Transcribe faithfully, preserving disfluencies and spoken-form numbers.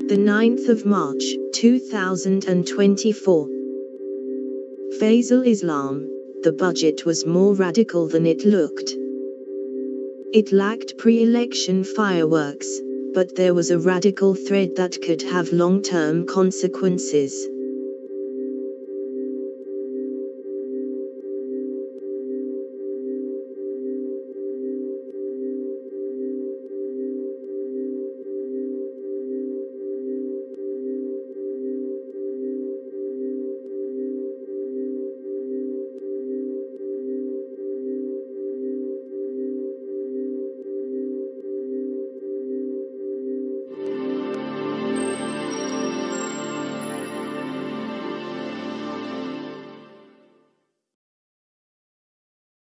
the ninth of March, two thousand twenty-four. Faisal Islam, the budget was more radical than it looked. It lacked pre-election fireworks, but there was a radical thread that could have long-term consequences.